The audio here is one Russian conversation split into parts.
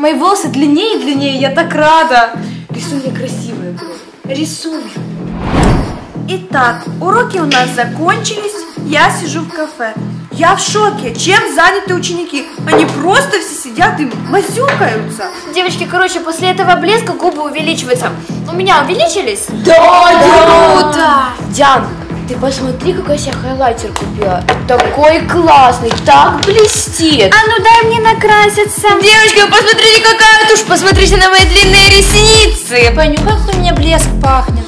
Мои волосы длиннее и длиннее, я так рада. Рисуй мне красивые брови. Рисую. Итак, уроки у нас закончились, я сижу в кафе. Я в шоке, чем заняты ученики? Они просто все сидят и мазюкаются. Девочки, короче, после этого блеска губы увеличиваются. У меня увеличились? Да. Диан, ты посмотри, какой я себе хайлайтер купила. Такой классный, так блестит. А ну дай мне накраситься. Девочки, посмотрите, какая тушь, посмотрите на мои длинные ресницы. Понюхай, как у меня блеск пахнет.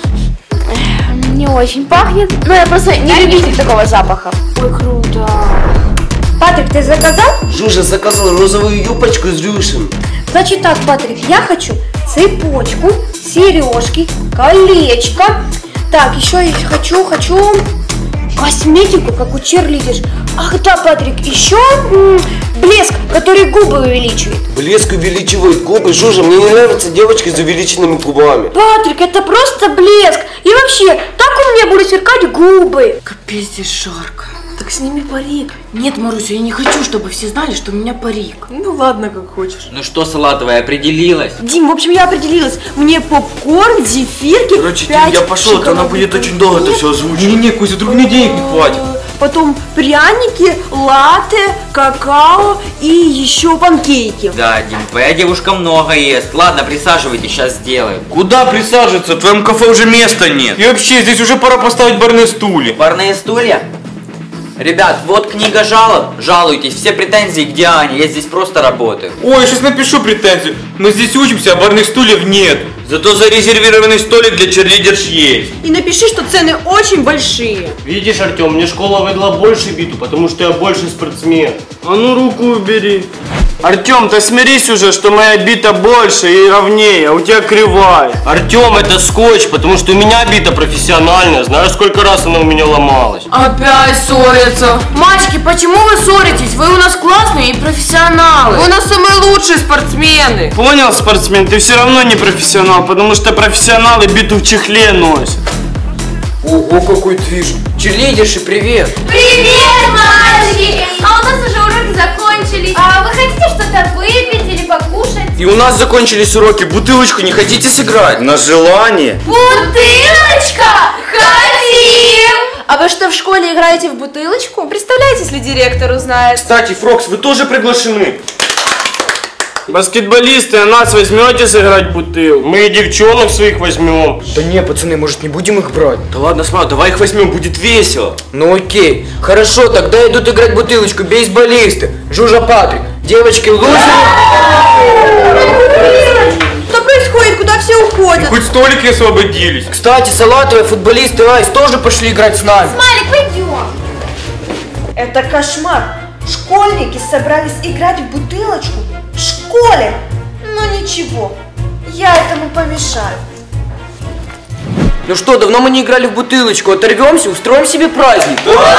Не очень пахнет, но я просто не любитель такого запаха. Ой, круто. Патрик, ты заказал? Жужа заказал розовую юбочку с рюшем. Значит так, Патрик, я хочу цепочку, сережки, колечко. Так, еще я хочу косметику, как у черлидерш. Ах да, Патрик, еще блеск, который губы увеличивает. Блеск увеличивает губы. Жужа, мне не нравятся девочки с увеличенными губами. Патрик, это просто блеск. И вообще, так у меня будут сверкать губы. Капец, здесь жарко. Так сними парик. Нет, Маруся, я не хочу, чтобы все знали, что у меня парик. Ну ладно, как хочешь. Ну что, Салатовая, определилась? Дим, в общем, я определилась. Мне попкорн, зефирки. Короче, Дим, я пошел, то она будет очень долго это все озвучивать. Не-не-не, Кузя, вдруг мне денег не хватит. Потом пряники, латте, какао и еще панкейки. Да, Дим, твоя девушка много ест. Ладно, присаживайтесь, сейчас сделаем. Куда присаживаться? В твоем кафе уже места нет. И вообще, здесь уже пора поставить барные стулья. Барные стулья? Ребят, вот книга жалоб. Жалуйтесь, все претензии к Диане, я здесь просто работаю. Ой, я сейчас напишу претензию. Мы здесь учимся, а барных стульев нет. Зато зарезервированный столик для черлидерш есть. И напиши, что цены очень большие. Видишь, Артем, мне школа выдала больше биту, потому что я больше спортсмен. А ну руку убери. Артем, ты смирись уже, что моя бита больше и ровнее, а у тебя кривая. Артем, это скотч, потому что у меня бита профессиональная. Знаешь, сколько раз она у меня ломалась? Опять ссорятся. Мальчики, почему вы ссоритесь? Вы у нас классные и профессионалы. Вы у нас самые лучшие спортсмены. Понял, спортсмен, ты все равно не профессионал, потому что профессионалы биту в чехле носят. Ого, какой движ. Черлидерши, привет. Привет, мальчики! А у нас уже уроки закончились. А вы хотите что-то выпить или покушать? И у нас закончились уроки. Бутылочку не хотите сыграть? На желание. Бутылочка! Хотим! А вы что, в школе играете в бутылочку? Представляете, если директор узнает? Кстати, Фрокс, вы тоже приглашены. Баскетболисты, а нас возьмете сыграть в бутылку? Мы и девчонок своих возьмем. Да не, пацаны, может не будем их брать? Да ладно, смотри, давай их возьмем, будет весело. Ну окей. Хорошо, тогда идут играть в бутылочку бейсболисты. Жужа, Патрик. Девочки, лучше. Что происходит? Куда все уходят? Хоть столики освободились. Кстати, Салатовые, футболисты, Айс тоже пошли играть с нами. Смайлик, пойдем. Это кошмар. Школьники собрались играть в бутылочку в школе. Ну ничего, я этому помешаю. Ну что, давно мы не играли в бутылочку. Оторвемся, устроим себе праздник.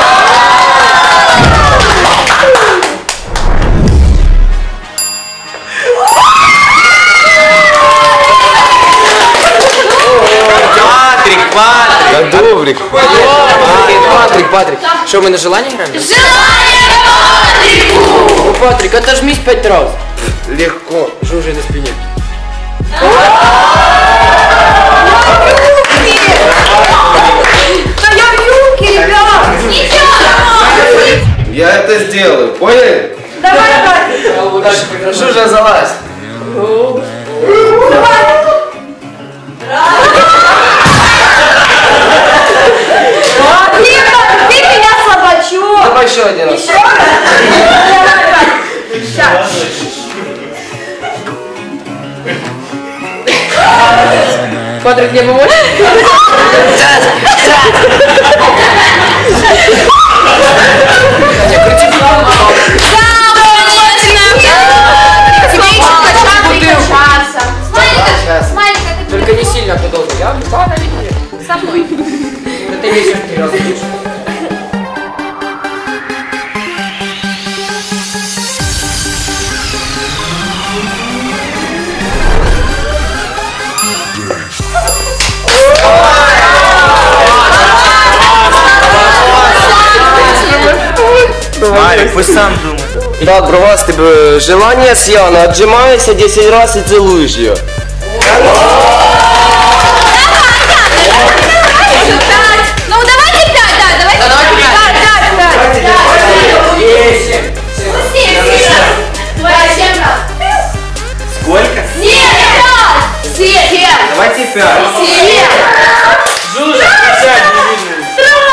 Патрик! Да добрик. Патрик. Что, мы на желание играем? Желание Патрику! Ну, Патрик, отожмись 5 раз. Легко. Жужа на спине. Да я в юбке, ребят! Ничего! Я это сделаю, поняли? Давай, Патрик! Жужа, залазь. Ты меня слабачок! Давай еще один раз. Еще раз? Давай, Патрик! Сейчас! Патрик, мне поможешь? Только не сильно, кто должен. Я Со мной. это весишь 3 раза лучше. Марик, пусть сам думает. Так, Бровас, ты желание с Яной, отжимаешься 10 раз и целуешь ее. Ну давайте 5, да, давайте 5. Сколько? Давайте 5. Жужа, присядь, не видно.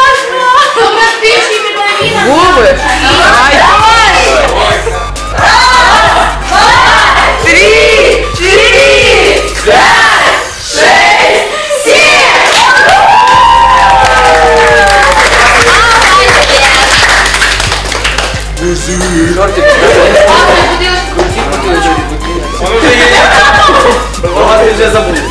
Губы. Он уже едет. Бровас, ты уже забыл.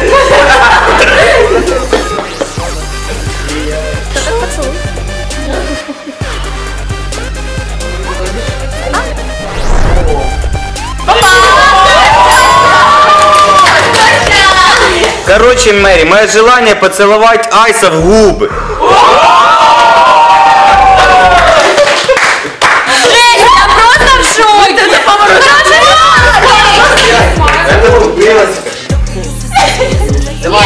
Короче, Мэри, мое желание поцеловать Айса в губы. Жесть, я просто в шоке. Это поворот. Давай.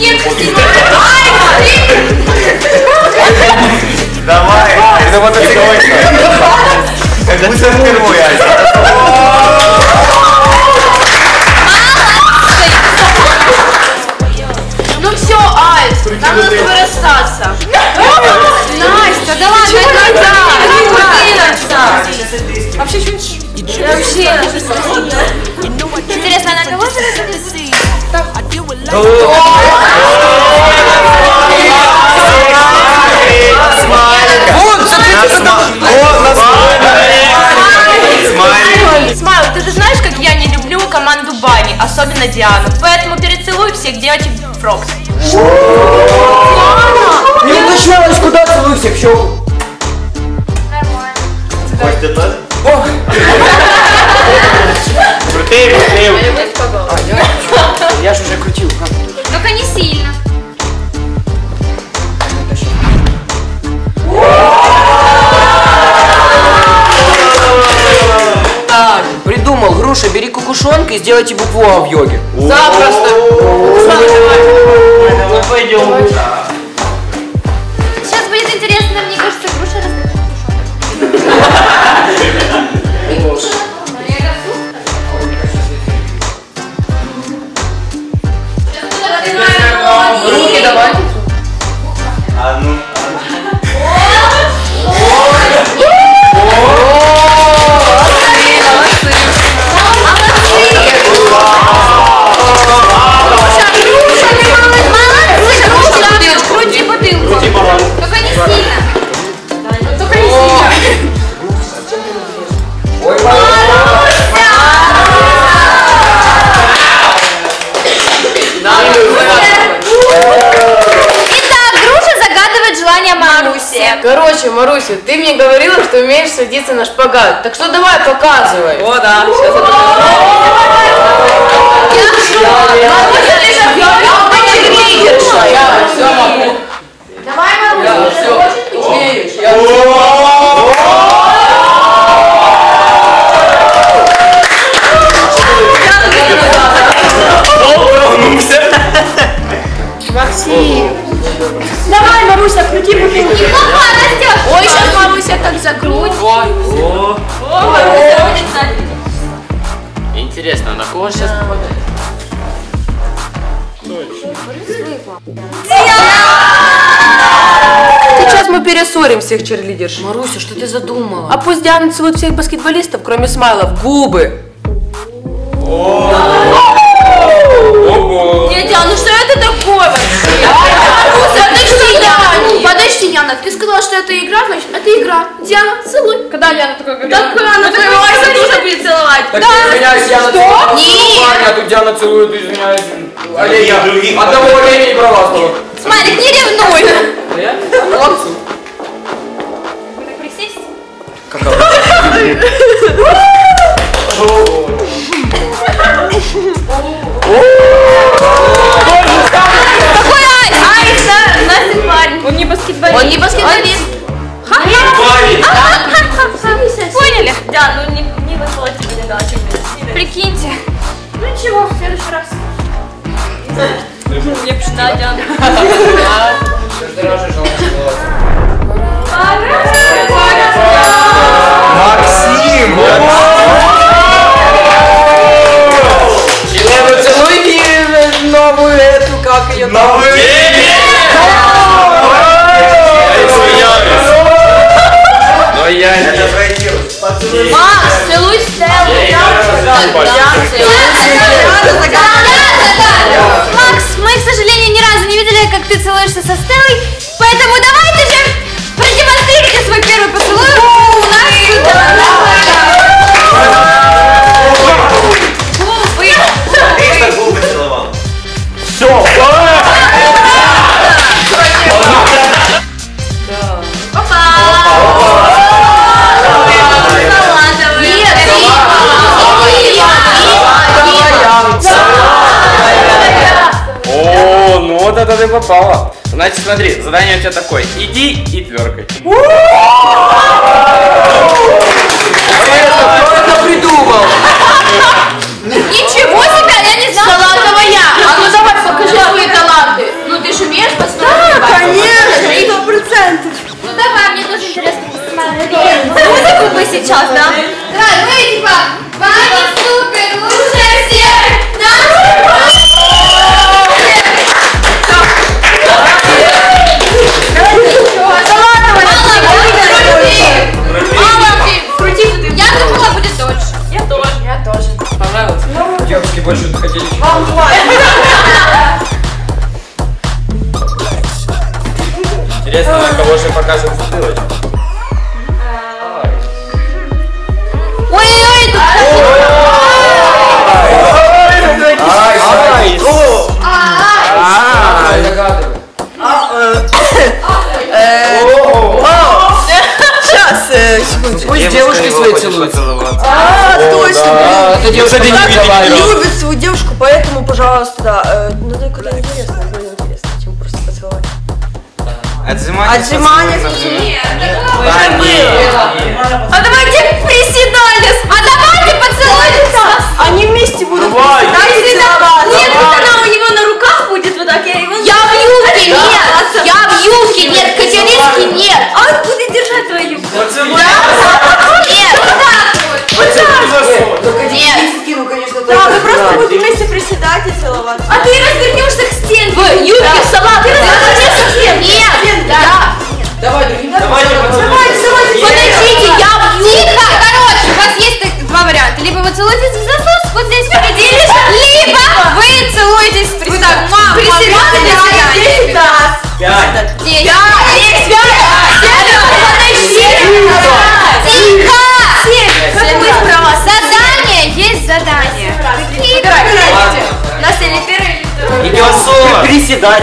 Давай. Это вот как будто впервые, Айса. Ну все, Айс, нам надо расстаться. Настя, да ладно, вообще интересно, на кого же Смайл, ты же знаешь, как я не люблю команду Бани, особенно Диану. Поэтому перецелуй всех девочек Фрокс. Не уточнялась, куда целую всех в щеку. Костя тоже? Крутые. Я ж уже крутил. Только не сильно. Придумал, Груша, бери кукушонка и сделайте букву А в йоге. Запросто. Ну пойдем. Сейчас будет интересно, мне кажется, Груша раздает. Руки давайте. А ну. Крути бутылку. Только не сильно. Только не сильно. Итак, Груша загадывает желание Маруси. Короче, Маруся, ты мне говорила, что умеешь садиться на шпагат. Так что давай, показывай. О, да. Маруся, ты же лидерша. Я все могу. Давай, Маруся. Максим. Давай, Маруся, крути бутылку. Ой, сейчас Маруся так закрутит. Интересно, на кого сейчас попадает? Сейчас мы перессорим всех черлидерш. Маруся, что ты задумала? А пусть Диана целует всех баскетболистов, кроме Смайла, в губы. Нет, Диана, ну что это такое вообще? Подожди, Яна, ты сказала, что это игра, значит, это игра. Диана, целуй. Когда Диана такое говорит? Так она твоего Айса нужно будет целовать. Так извиняюсь, Яна целует. Нет. А тут Диана целует, извиняюсь. Одного оленя и права стало. Смайлик, не ревнуй. Я? Молодцу. Так присесть? Какой Айс? Айс, да, Настя парень. Он не баскетболист. Он не баскетболист. Поняли? Да, ну не... следующий раз. Я пошла, Диана. Каждый раз же желаю целоваться. Максим! Ну целуйте новую эту, как ее там? Новую но я не Макс, целуй Стеллу. Макс, мы, к сожалению, ни разу не видели, как ты целуешься со Стеллой, поэтому давайте же продемонстрируйте свой первый поцелуй у нас сюда. Губы целовал. все. О, ну вот это ты попала. Значит, смотри, задание у тебя такое. Иди и тверкай. Кто это придумал? Ничего себе, я не знала. Салатовая. А ну давай, покажи свои таланты. Ну ты же умеешь построить? Конечно, 100%. Ну давай, мне тоже интересно посмотреть. Музыку мы сейчас, да? Давай, мы типа Ваня супер, лучше всех. Я думала, будет дольше. Я тоже. Понравилось? Девушки больше хотели. Вам хватит. Интересно, на кого же покажем бутылочку? Ой-ой-ой, тут Сейчас, секундочку. Пусть девушки свои целуются. Точно. Это девушка не Любит свою девушку, поэтому, пожалуйста, да. Ну, только это интересно, более интересно, чем просто поцеловать. Отжимания. А давайте приседали. А давайте поцелуемся. Они вместе будут Давай. целоваться. Нет, вот она у него на руках будет вот так. Я в юбке, нет. Я в юбке, нет. Катеринский, нет. А он будет держать твою юбку. Поцелуй. Нет, вот так вот. Поцелуй засунь. Нет. скину, конечно, Да, вы просто будете вместе приседать и целоваться. А ты развернешься к стенке. В юбке салат. Ты развернешься к стенке. Нет. Да. Давай, другим. Давайте поцелуем. Подождите, я в юбке. Тихо. Короче, у вас есть два варианта. Либо вы целуетесь в засос, вот здесь впереди, либо вы целуетесь в приседании. Задание есть задание. У нас или первый, или второй. Идет приседать.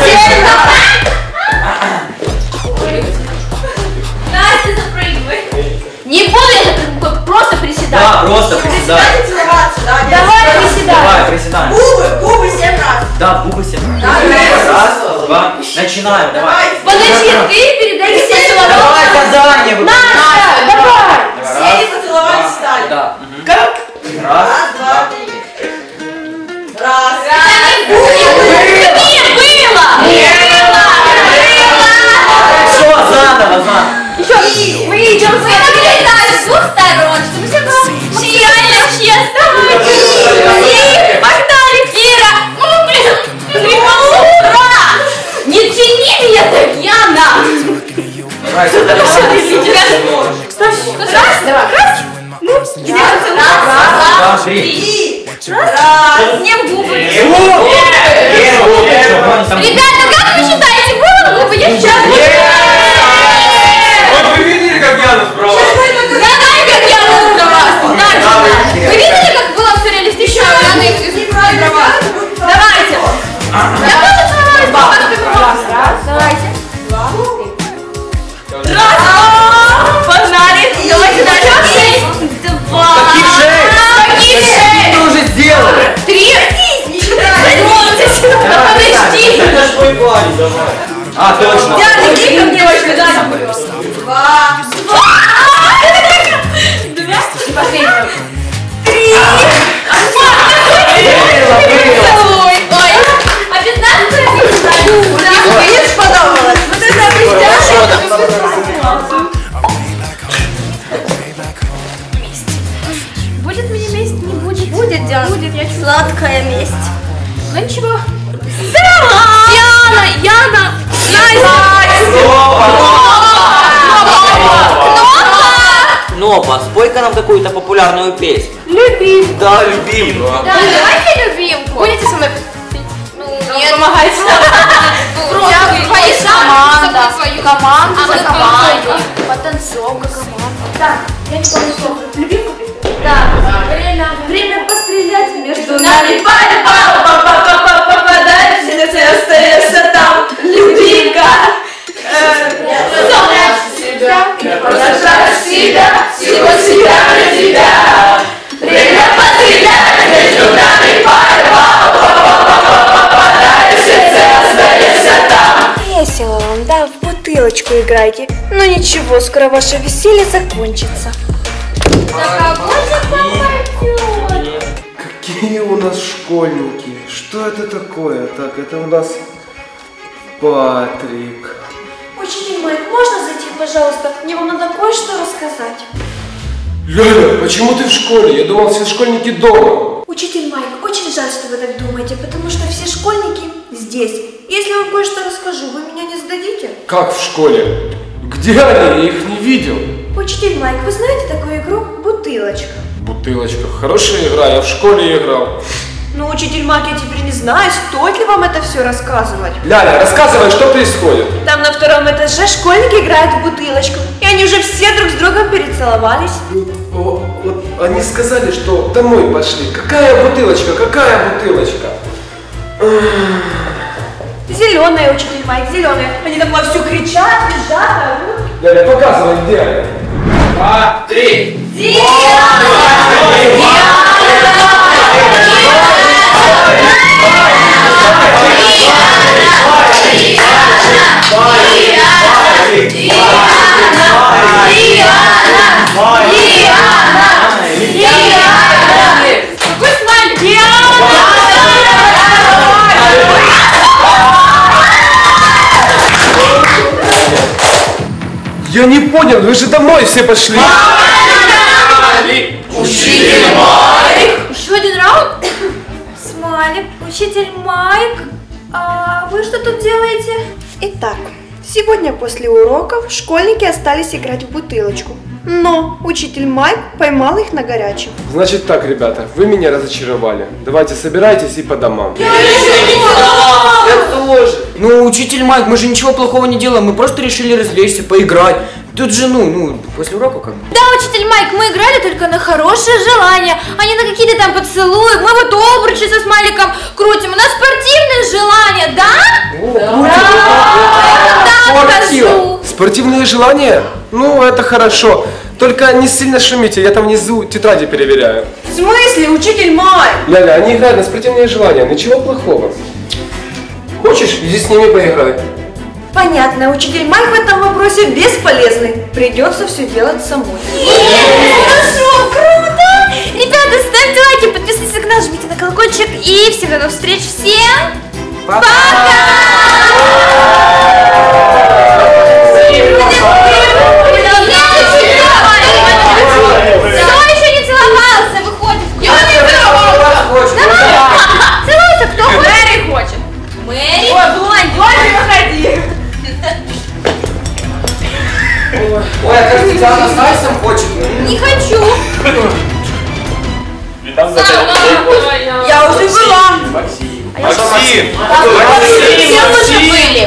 Настя, запрыгивай. Не буду я запрыгивать, просто приседать. Да, просто приседать. Целоваться, да. Давай приседай. Давай, приседаем. Губы 7 раз. Да, губы все. Раз, два. Начинаем, давай. Подожди, ты передай все слова. Давай задание. Настя, давай. Сели, поцеловались, встали. Да. Как? Раз, Два, три. Раз. Все, заново. Мы идем с с двух сторон, чтобы все было максимально честно. И погнали, Кира. Ну, блин, ура! Не тяни меня так, Яна. Раз, давай. Раз, три. не в губы. Ребята, Ребята, как вы считаете, было губы? Я сейчас... Вот вы видели, как я набрала? Гадай, как я вас. Вы видели, как было все реалистично? Давайте. Я тоже целовалась, давайте. Раз. Погнали. Давайте дальше. Два. Каких шесть? Каких Ты шесть? уже сделали. Три. Подожди. Это ж мой парень, давай. А, точно. Диана, иди ко мне, возьми, дай. Два. Последний. Три. будет, я чувствую. Сладкая месть. Ну ничего. Яна! Нопа, спой-ка нам какую-то популярную песню. Любим. Да, любим. Да, давайте любимку. Будете со мной петь? Ну, нет. Помогайте. Просто команда. Команда за команду. Потанцовка команда. Так, я не помню слово. Любимку? Да. Время пострелять между нами. Попадает, все остается там. Любимка. Продолжай себя, всего себя для тебя. Время пострелять между нами. Попадает, сердце остается там. Весело вам, да, в бутылочку играйте. Но ничего, скоро ваше веселье закончится. Какие у нас школьники? Что это такое? Так, это у нас Патрик. Учитель Майк, можно зайти, пожалуйста? Мне вам надо кое-что рассказать. Ляля, почему ты в школе? Я думал, все школьники дома. Учитель Майк, очень жаль, что вы так думаете, потому что все школьники здесь. Если я вам кое-что расскажу, вы меня не сдадите? Как в школе? Где они? Я их не видел. Учитель Майк, вы знаете такую игру «Бутылочка»? Бутылочка. Хорошая игра, я в школе играл. Ну, учитель Майк, я теперь не знаю, стоит ли вам это все рассказывать. Ляля, рассказывай, что происходит. Там на втором этаже школьники играют в бутылочку, и они уже все друг с другом перецеловались. Вот они сказали, что домой пошли. Какая бутылочка? Какая бутылочка? Зеленая, учитель Майк, зеленая. Они там во все кричат, визжат, орут. Ляля, показывай, где они. 2, 3. Какой смайлик? Я не понял, вы же домой все пошли. Учитель Майк. Еще один раунд? Смайлик, учитель Майк, а вы что тут делаете? Итак, сегодня после уроков школьники остались играть в бутылочку. Но учитель Майк поймал их на горячем. Значит так, ребята, вы меня разочаровали. Давайте собирайтесь и по домам. Ну, учитель Майк, мы же ничего плохого не делаем, мы просто решили развлечься, поиграть. Тут же, ну, после урока как бы. Да, учитель Майк, мы играли только на хорошее желание, а не на какие-то там поцелуи. Мы вот обручи со смайликом крутим. У нас спортивные желания, да? Да, скажу. Спортивные желания? Ну, это хорошо. Только не сильно шумите, я там внизу тетради переверяю. В смысле, учитель Майк? Ляля, они играют на спортивные желания, ничего плохого. Хочешь, иди с ними поиграй. Понятно, учитель Майк в этом вопросе бесполезный. Придется все делать самой. Хорошо, круто! Ребята, ставьте лайки, подписывайтесь на канал, жмите на колокольчик и всем до новых встреч. Всем пока! Кто еще не целовался? Выходит. Я не целовался. Целуйся, кто хочет? Мэри хочет. Мэри? Ой, выходи. Ой, а кажется, Диана с Найсом хочет. Не хочу. Я уже была. Максим. Все уже были.